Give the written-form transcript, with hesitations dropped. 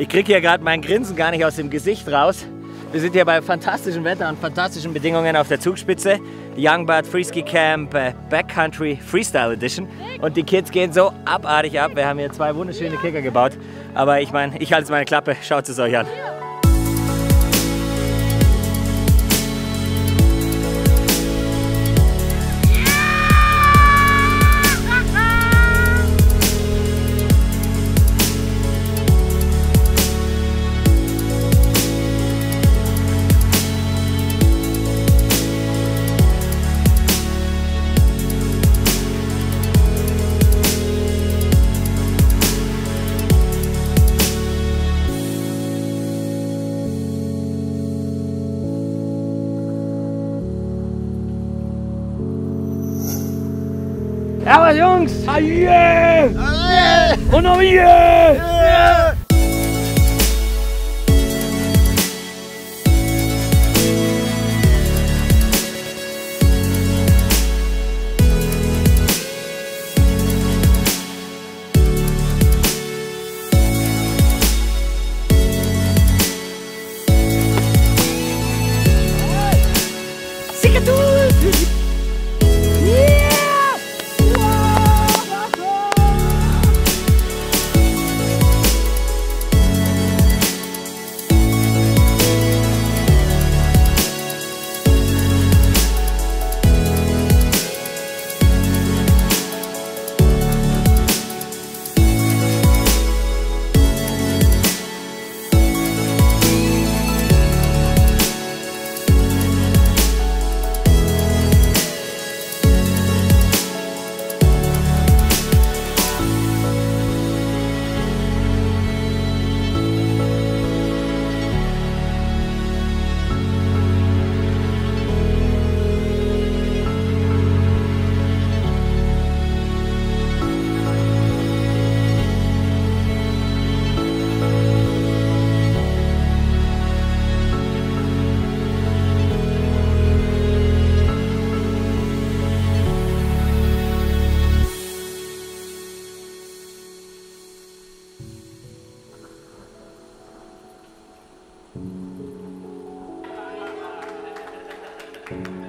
Ich kriege hier gerade mein Grinsen gar nicht aus dem Gesicht raus. Wir sind hier bei fantastischem Wetter und fantastischen Bedingungen auf der Zugspitze. Die Young Bird Freeski Camp Backcountry Freestyle Edition. Und die Kids gehen so abartig ab. Wir haben hier 2 wunderschöne Kicker gebaut. Aber ich meine, ich halte jetzt meine Klappe. Schaut es euch an. Ja, was Jungs? Yeah! Und noch yeah! Yeah! Thank you.